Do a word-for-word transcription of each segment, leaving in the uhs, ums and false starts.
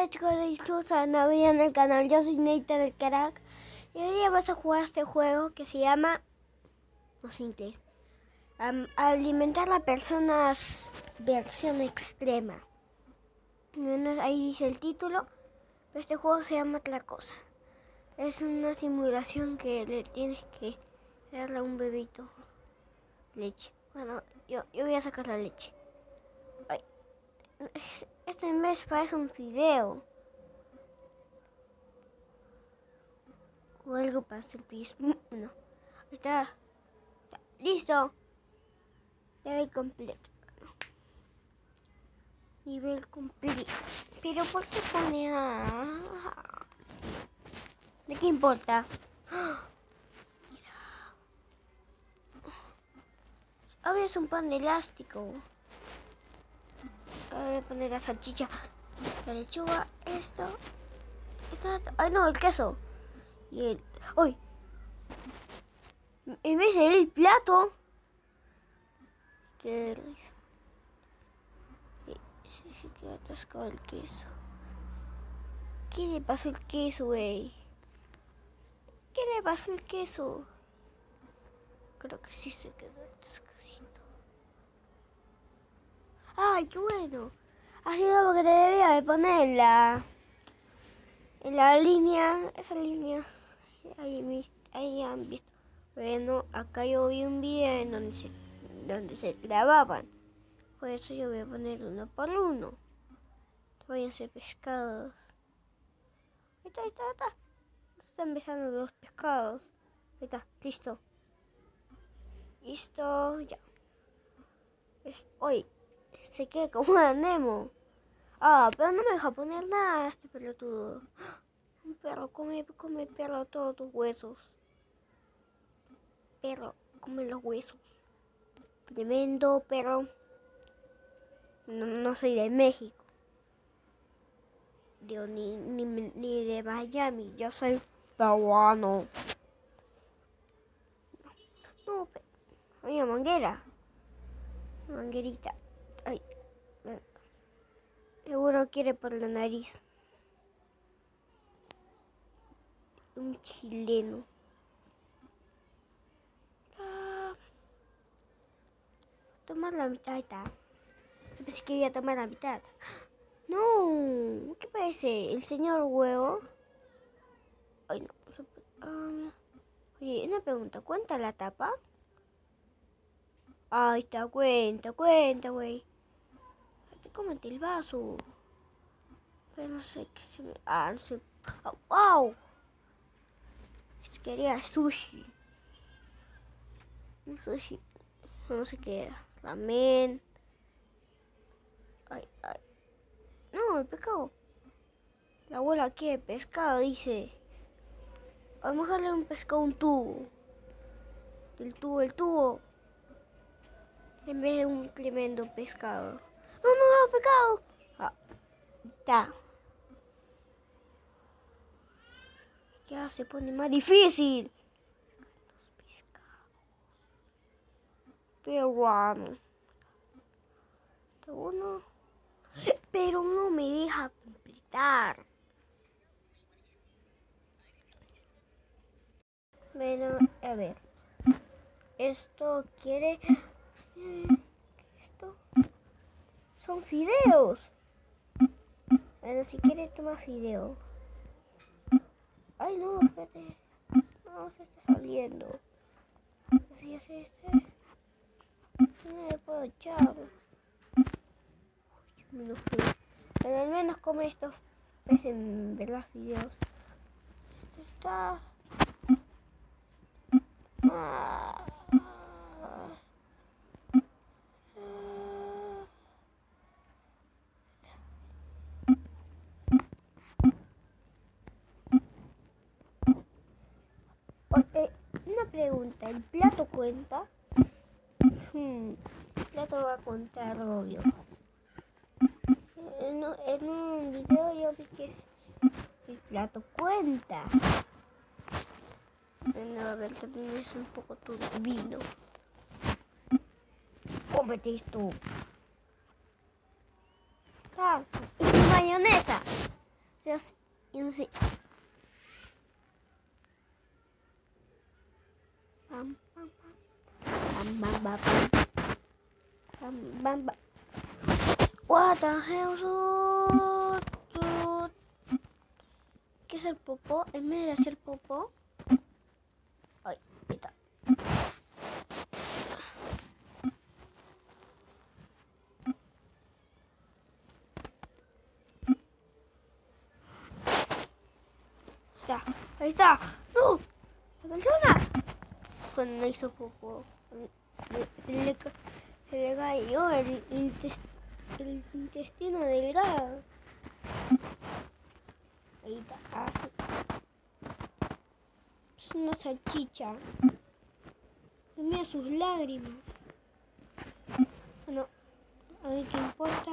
Hola chicos, bienvenidos a una video en el canal. Yo soy Nathan el Crack y hoy día vamos a jugar este juego que se llama, no sé inglés, um, alimentar a personas versión extrema. Bueno, ahí dice el título, pero este juego se llama otra cosa. Es una simulación que le tienes que darle a un bebito leche. Bueno, yo, yo voy a sacar la leche. Ay, este mes parece un fideo. O algo para hacer pis. No. Está, está. Listo. Nivel completo. Nivel completo. Pero ¿por qué pone a...? ¿De qué importa? Ahora es un pan de elástico. Voy a poner la salchicha, la lechuga, esto. esto ay no, el queso. Y el... ¡Uy! En vez de el plato. Qué risa. Sí, sí, quedó atascado el queso. ¿Qué le pasó el queso, güey? ¿Qué le pasó el queso? Creo que sí se quedó atascadito. ¡Ay, qué bueno! Ha sido porque te debía de poner en la... En la línea... Esa línea... Ahí, ahí han visto. Bueno, acá yo vi un video en donde se, donde se grababan. Por eso yo voy a poner uno por uno. Voy a hacer pescados. Ahí está, ahí está, ahí está. Están besando los pescados. Ahí está, listo. Listo, ya. Es, hoy se queda como una Nemo. Ah, pero no me deja poner nada este pelotudo. Un perro, come, come perro todos tus huesos. Perro, come los huesos. Tremendo perro. No, no soy de México. Digo, ni, ni, ni de Miami. Yo soy peruano. No, pero... Oye, manguera. Manguerita. Ay. Seguro quiere por la nariz. Un chileno. Ah. Tomar la mitad, ahí está. Yo pensé que iba a tomar la mitad. No, ¿qué parece? ¿El señor huevo? Ay, no. Uh, oye, una pregunta. ¿Cuenta la tapa? Ahí está, cuenta, cuenta, güey. Cómete el vaso. Pero no sé qué se me... Ah, no sé. Oh, ¡wow! Quería sushi. Un sushi. No sé qué era. Ramen. Ay, ay. No, el pescado. La abuela quiere pescado, dice. Vamos a darle un pescado un tubo. El tubo, el tubo. En vez de un tremendo pescado. No, no, no, pescado. Ah, está. Ya se pone más difícil. Peruano. Uno. Pero no me deja completar. Bueno, a ver. Esto quiere... Esto... Son fideos. Bueno, si quiere toma fideo. Ay, no, espérate. No, se está saliendo. Así es este. No le puedo echar. Me lo fui. Pero al menos come estos peces en verdad fideos. Está... Ah. Okay, una pregunta, ¿el plato cuenta? Hmm, el plato va a contar, obvio. En, en un video yo vi que el plato cuenta. Bueno, a ver, también es un poco turbino. Cómete esto. Ah, y su mayonesa. Dios, y un sí. Pam, pam, pam. Pam, pam, pam, pam. Pam, pam, pam. What the hell? ¿Qué es el popó? En vez de hacer popó. Ay, ahí está. Ya, ahí está. ¡No! ¡La persona! Cuando no hizo popó, se le, se le cayó el, intest, el intestino delgado. Ahí está. Así. Es una salchicha. Y mira sus lágrimas. Bueno, a ver qué importa.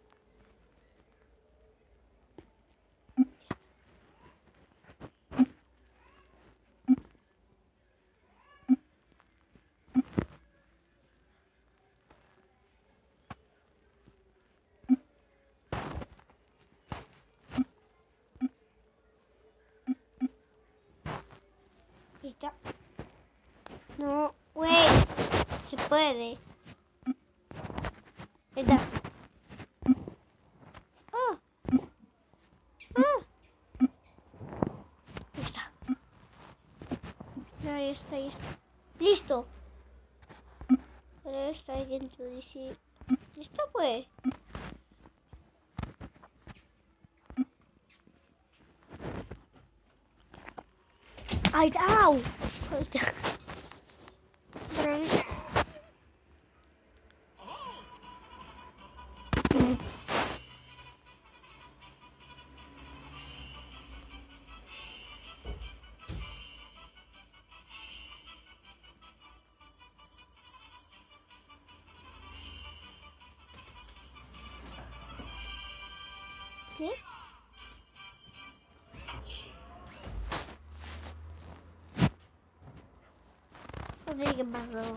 Ahí está. No, güey. Se puede. Ahí está. Ah. Ah. Ahí está. Ahí está, ahí está. Listo. Ahora está ahí dentro. Dice. ¿Listo, pues? ¡Ay, au! Ahí está. ¿Qué? No sé qué pasó.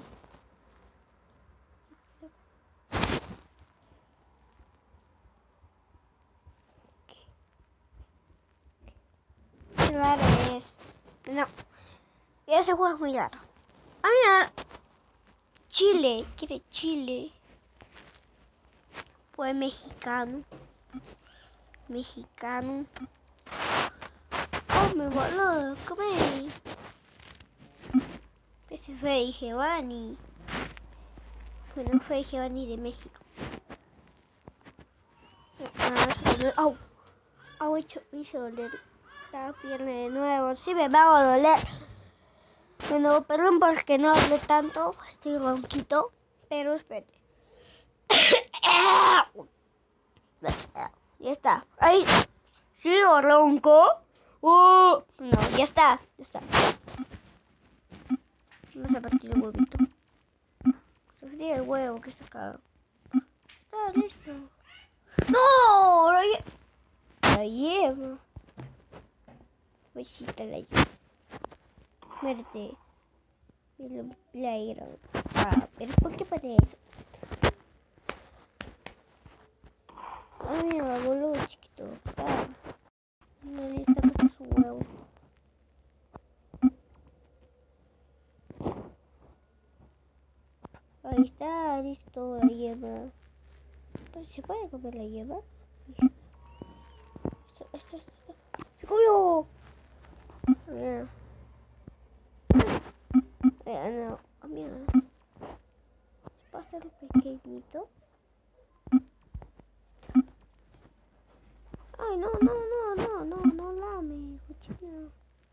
Qué raro es. No. Ese juego es muy raro. Ah, mira. Chile. Quiere Chile. Pues mexicano. Mexicano. Come, boludo. Come. Ese fue Giovanni. Bueno, fue Giovanni de México. ¡Au! ¡Au! Hecho, me hizo doler la pierna de nuevo. Sí, me va a doler. Bueno, perdón porque no hablo tanto. Estoy ronquito. Pero espérate. Ya está. ¡Ay! ¿Sigo ronco? ¡Uh! No, ya está. Ya está. Vamos a partir el huevito. Se fría el huevo que está acá. Está listo. ¡No! La, lle la lleva. Besita la lleva. Muerte. Y lo playero. Ah, pero ¿por qué pone eso? Ah, mira, boludo chiquito. Ah. No le está acá su huevo. Ahí está, listo, la yema. ¿Se puede comer la yema? Esto, esto, esto. ¡Se comió! Mira. Eh, no, ah, mira. Va a ser pequeñito. Ay, no, no, no, no, no, no lame, cochino.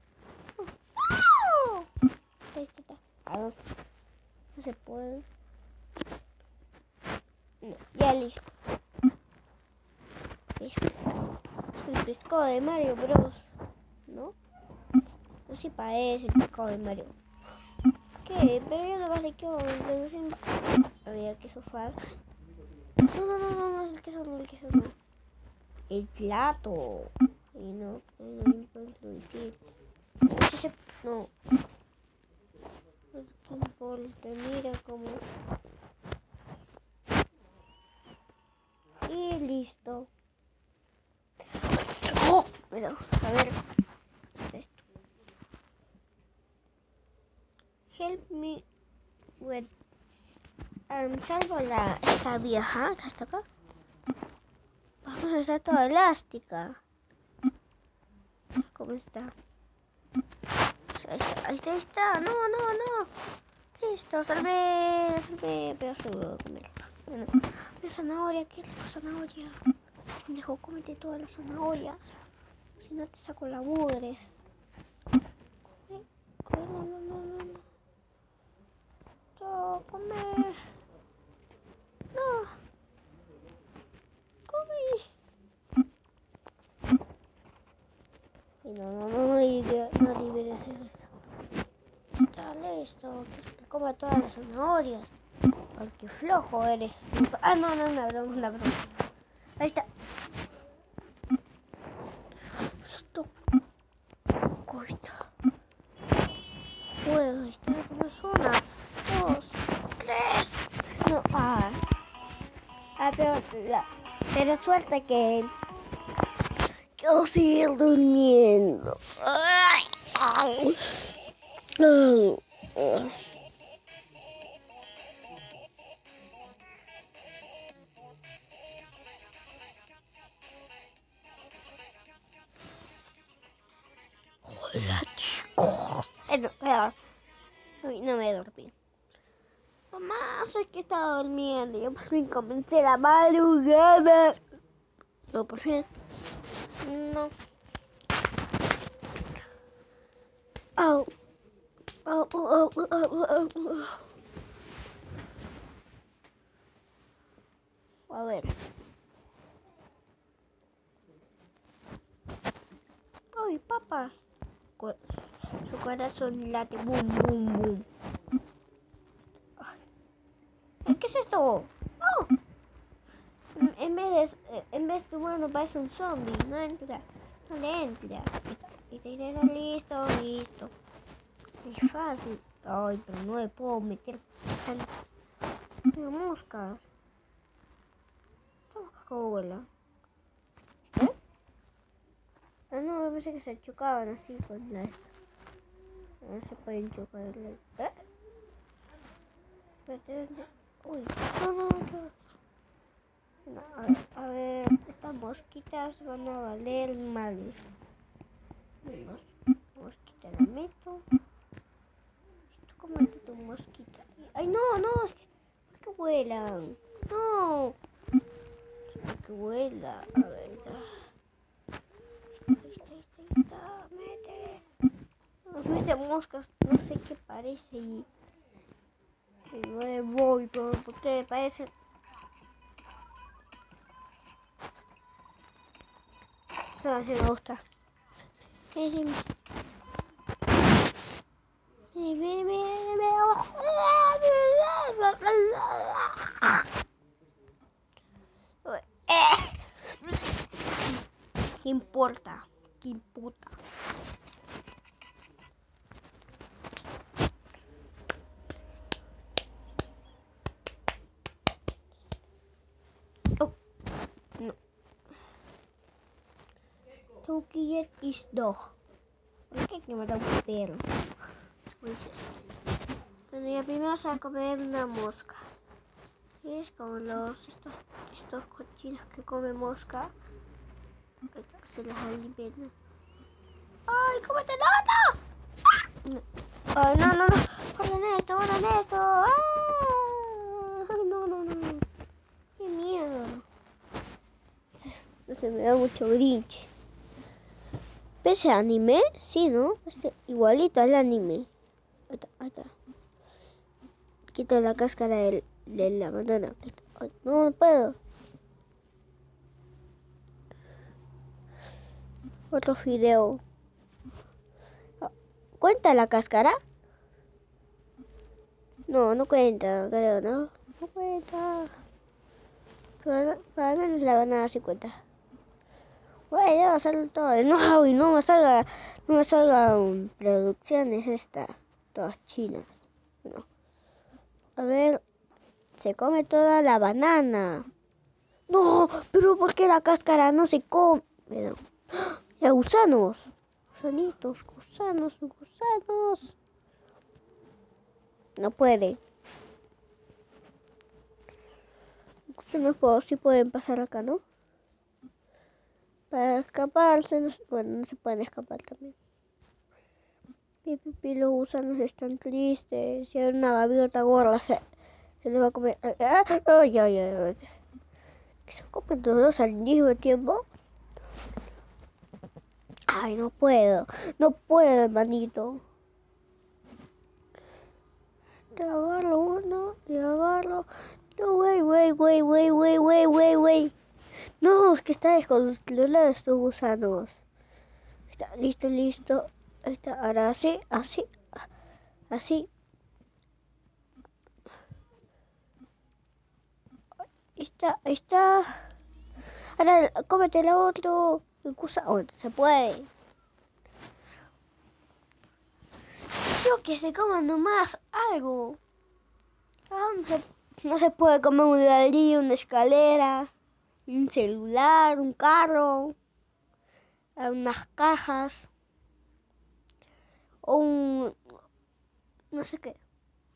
¡No! Ahí está. Ah, no. No se puede. No, ya listo. Listo. Es el pescado de Mario Bros. ¿No? No se parece el pescado de Mario. ¿Qué? Pero yo no más le quiero. Había queso fal. No, no, no, no, no, el queso no, el queso no. El plato. Y no, no me importa el tipo. No. No importa, mira cómo. Y listo. ¡Oh! Pero, a ver, esto. Help me with... Um, salvo la, esta vieja que está acá. Vamos, está toda elástica. ¿Cómo está? Ahí está, ahí está, ahí está. No, no, no. Listo, salvé, salvé, pero seguro comer. Bueno, la zanahoria, ¿qué es la zanahoria? Dejo, cómete todas las zanahorias. Si no te saco la mugre. Come, come, no, no, no, no, no. Todo, come. No. Come. Y no, no, no, no, no, no liberes eso. Está listo. Quiero que coma todas las zanahorias. Ay, qué flojo eres. Ah, no, no, no, broma, una broma. Ahí está. Esto cuesta. Bueno, ahí está. Una, dos, tres. No, ah. Ah, pero, la, pero suerte que... Quiero seguir durmiendo. Ay, ay. Ay, ay. Hola, chicos. Bueno, pero, uy, no me dormí. Mamá, soy que estaba durmiendo. Yo por fin comencé la madrugada. No, por fin. No. Au. Au, au, au, au, au, au. A ver. Ay, papas. Su corazón late. Boom, boom, boom. Ay, ¿qué es esto? Oh. En vez de, en vez de, bueno, parece un zombie. No entra. No le entra. Y te dirás, listo, listo. Es fácil. Ay, pero no le puedo meter tantas moscas. ¿Cómo vuela? ¿Eh? Ah, no, me pensé que se chocaban así con la... No se pueden chocar. ¿Eh? Uy, no, no, no. No, a ver, a ver, estas mosquitas van a valer mal. Mos, mosquita la meto. Esto como que tu mosquita. Ay, no, no, es que, es que vuelan. No. Es que vuela. A ver, ahí está, ahí está, ahí está, mete. Nos mete moscas, no sé qué parece y... Y no me voy, pero porque parece... Eso sí me gusta. ¿Qué importa? ¿Qué importa? Oh, no. Tokyo is dog. ¿Por qué hay que matar un perro? Pues, bueno, ya primero vamos a comer una mosca. Y es como los estos, estos cochinos que comen mosca. Se las alimentan. ¡Ay, cómete! ¡No, no! ¡Ay, no, no, no! ¡Guarden esto, guarden esto! ¡Ah! No, no, no, no. ¡Qué miedo! No se me da mucho Grinch. ¿Ves el anime? Sí, ¿no? Este, igualito al anime. Ahí está, ahí está. Quito la cáscara de, de la banana. Ay, no, no puedo. Otro fideo. ¿Cuenta la cáscara? No, no cuenta, creo, ¿no? No cuenta. Pero para menos la banana sí cuenta. Bueno, sale todo. No, y no me salga, no me salgan producciones estas, todas chinas. No. A ver, se come toda la banana. No, pero ¿por qué la cáscara no se come? No. Eh, gusanos. Gusanitos, gusanos, gusanos. No puede. Gusanos puedo, sí pueden pasar acá, ¿no? Para escaparse, no, bueno, no se pueden escapar también. Pi, pi, pi, los gusanos están tristes. Si hay una gaviota gorda, se, se les va a comer. ¡Ay, ay, ay! ay. ¿Se comen todos al mismo tiempo? Ay, no puedo. No puedo, hermanito. Te agarro uno, te agarro. No, wey, wey, wey, wey, wey, wey, wey, wey. No, es que está descontrolado estos gusanos. Está listo, listo. Ahí está, ahora así, así, así. Ahí está, ahí está. Ahora cómete el otro. El gusano, oh, se puede. Yo que se coman nomás algo. Ah, no, se, no se puede comer un ladrillo, una escalera, un celular, un carro, unas cajas o un... no sé qué.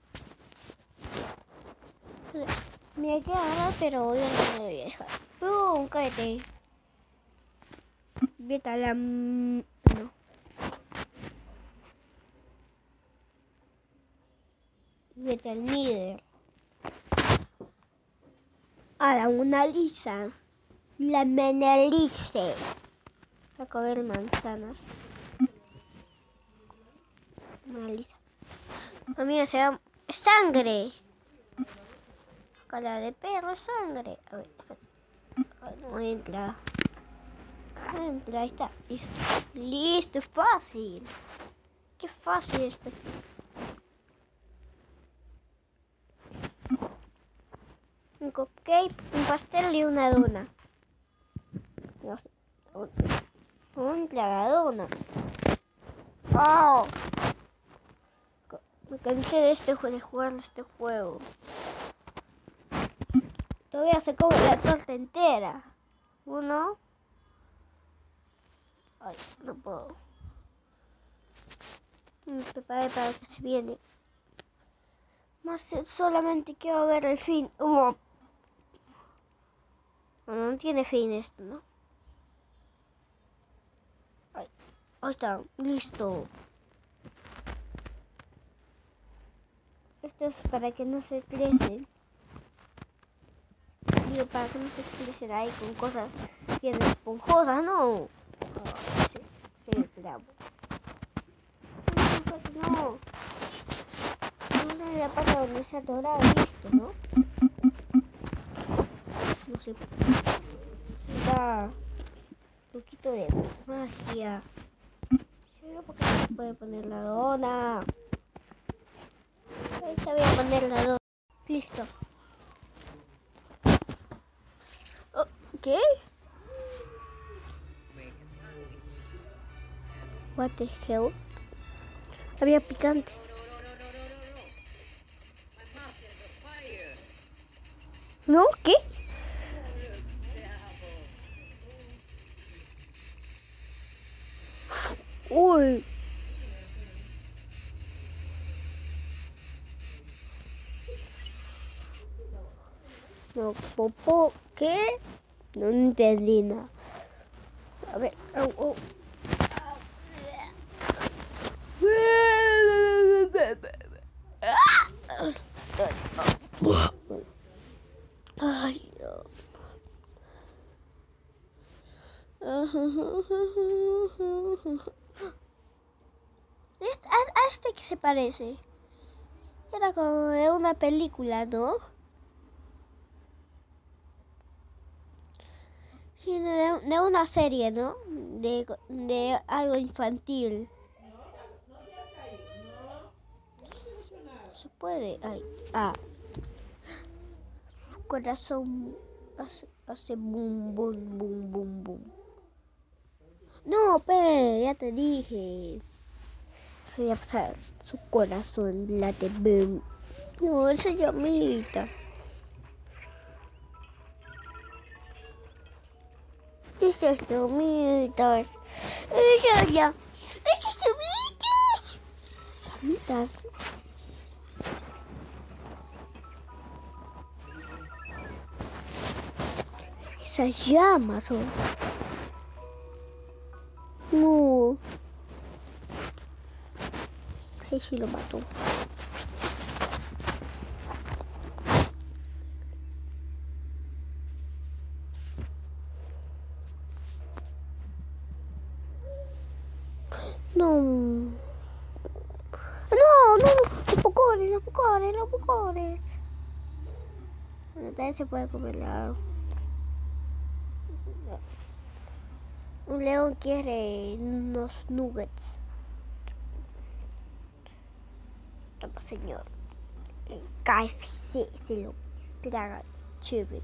Me queda, pero yo no me voy a dejar. ¡Pum! Cállate. Vete a la... no. Vete al Nether. A la Mona Lisa. La Mona Lisa. A comer manzanas. Mona Lisa. A mí se da sangre. Cara de perro, sangre. A ver, a ver. No entra. No entra, ahí está. Listo. Listo, fácil. Qué fácil esto. Un cupcake, un pastel y una dona. No sé. Un, un tragadona. ¡Oh! Me cansé de, este, de jugar este juego. Todavía se come la torta entera. Uno. Ay, no puedo. Me preparé para que se viene. Más solamente quiero ver el fin. Oh. Bueno, no tiene fin esto, ¿no? Ay, ahí está, listo. Esto es para que no se crecen. Digo, para que no se crecen ahí con cosas bien esponjosas, ¿no? Oh, sí, sí, clavo. No, no. No, la parte donde se atora, listo, ¿no? No sé. Da un poquito de magia. ¿Por qué no se puede poner la dona? Ahorita voy a poner la dona. Listo. Oh, ¿qué? What the hell? Había picante. ¿No? ¿Qué? Uy. No, popó, ¿qué? No entendí nada. A ver, oh, oh. Ay, Dios. ¿A este que se parece? Era como de una película, ¿no? Sí, de, de una serie, ¿no? De, de algo infantil. Se puede. Ay, ah. Su corazón hace, hace boom, boom, boom, boom, boom. No, pe, ya te dije. Voy a pasar. Su corazón late boom. No, esa es llamita. Esas llamitas. Eso ya. ¡Esas llamitas! Llamitas. Esas llamas son. No. Ahí sí lo mató. No. No, no, los pocores, los pocores, los pocores. Bueno, también se puede comer la... Un león quiere unos nuggets. Toma, señor. El K F C se lo traga chévere.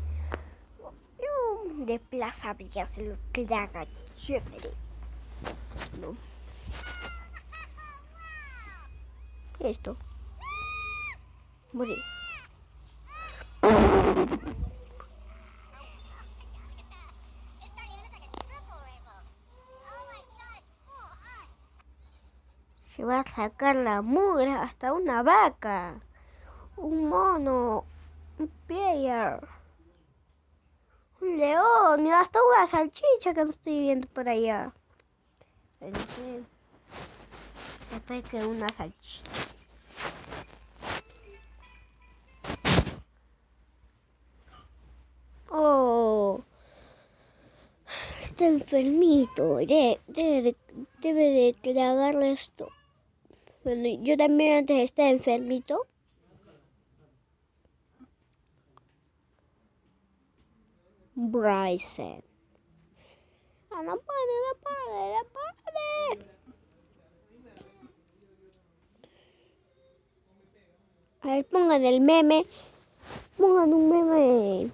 De Plaza Villa se lo traga chévere. No. Esto. Morí. Se va a sacar la mugre hasta una vaca, un mono, un player, un león y hasta una salchicha que no estoy viendo por allá. Pero sí, se puede que una salchicha. Oh, está enfermito, debe, debe, debe de tragarle esto. Bueno, yo también antes estaba enfermito. Bryson. Ah, no puede, no puede, no puede. A ver, pongan el meme. Pongan un meme.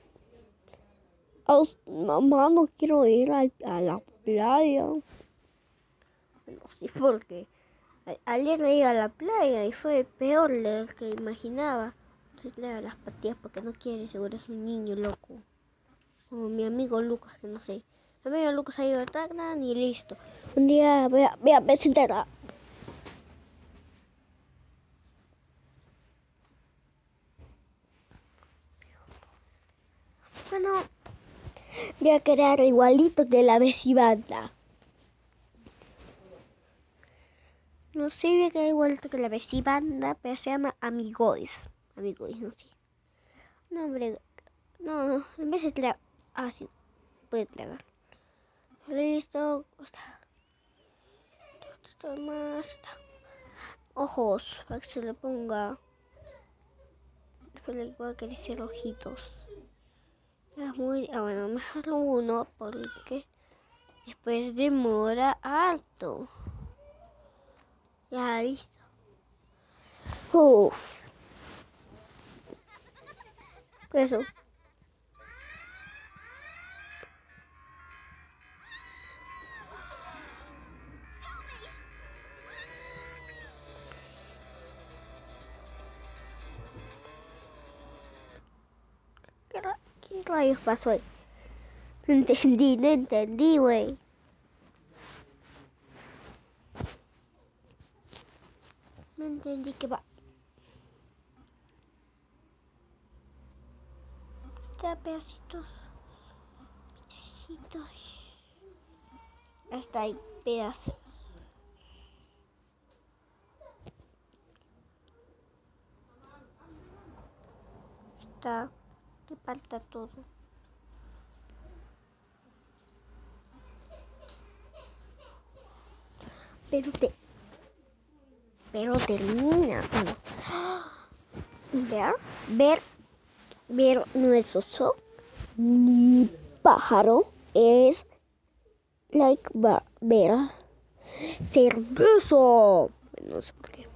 Oh, mamá, no quiero ir a, a la playa. Bueno, sí, porque ayer me iba a la playa y fue peor de lo que imaginaba. Entonces le da las pastillas porque no quiere, seguro es un niño loco. Como mi amigo Lucas, que no sé. Mi amigo Lucas ha ido a Tacna y listo. Un día voy a, voy a presentar. Bueno, voy a crear igualito que la vecibanda. No sé, voy a crear igualito que la vecibanda, pero se llama Amigois. Amigois, no sé. No, hombre. No, no. En vez de tragar. Ah, sí. Puede tragar. Listo. Esto más. Ojos. Para que se le ponga. Después le voy a acariciar ojitos. Es muy. Ah, bueno, mejor uno. Porque después demora harto. Ya, listo. Uff. ¿Qué es eso? ¿Qué, ra ¿Qué rayos pasó ahí? No entendí, no entendí, güey. No entendí qué va. Está pedacitos. Pedacitos. Hasta hay pedazos. Está. Que falta todo. Pero te. Pero termina. Bueno. Ver. Ver. Ver no es oso. Ni pájaro. Es. Like ver. Cerveza. No sé por qué.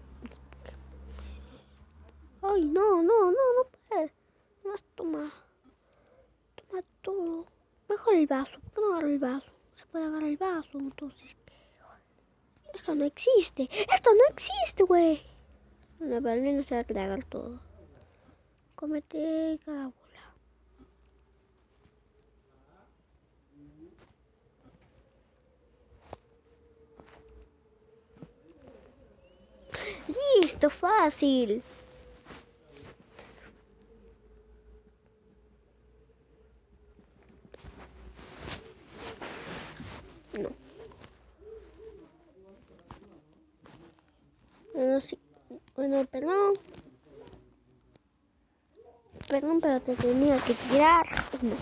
Ay, no, no, no, no puede. Más toma. Toma todo. Mejor el vaso. ¿Por qué no agarra el vaso? Se puede agarrar el vaso, entonces. Esto no existe. Esto no existe, güey. Bueno, pero al menos se va a tragar todo. Cómete cada bola. esto es fácil. No. Bueno, sí. Bueno, perdón. Perdón, pero te tenía que tirar. No.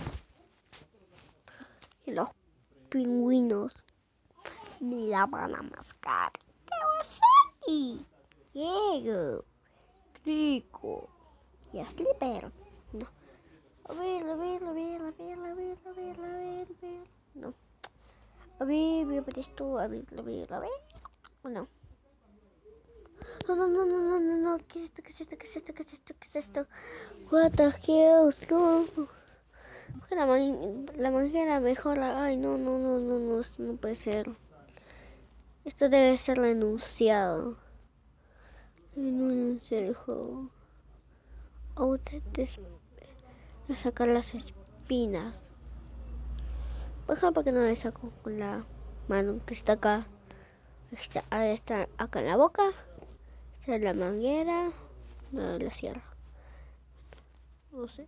Y los pingüinos me la van a mascar. Kawasaki, Diego, Crico y Slipper. No. A ver, a ver, a ver, a ver, a ver, a ver, a ver, a ver. No. A ver, voy a ver esto, a ver, a ver, a ver. No. No, no, no, no, no, no, no. ¿Qué es esto? ¿Qué es esto? ¿Qué es esto? ¿Qué es esto? ¿Qué es esto? What the hell? No. Porque la, man la manguera mejor. Ay, no, no, no, no, no, esto no puede ser. Esto debe ser renunciado. Renunciar el juego. O de, de, de sacar las espinas. Por ejemplo, que no le saco con la mano que está acá. Está, está acá en la boca. Esta es la manguera. No, la cierra. No sé.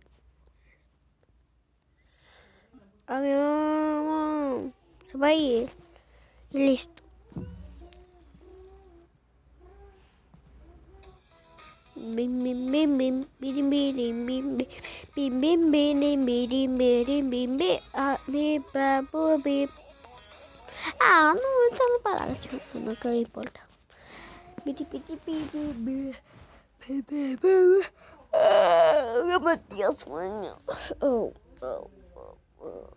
A ver, mamá. Se va a ir. Y listo. Bim bim bim bim bim bim bim bim bim bim bim bim bim bim bim ah bim bim bim ah no esto no para no que importa piti piti piti bim bim bim ah me metí a sueño oh oh oh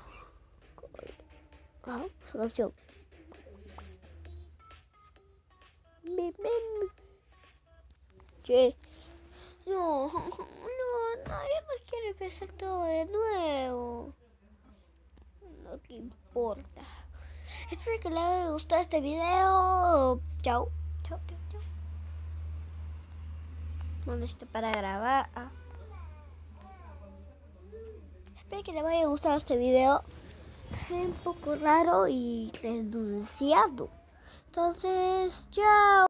ah esa canción bim bim. Che. No, no, no, yo no quiero empezar todo de nuevo. No que importa. Espero que les haya gustado este video. Chao. Chao, chao, chao. Bueno, esto para grabar. Ah. Espero que les haya gustado este video. Es un poco raro y renunciado. Entonces, chao.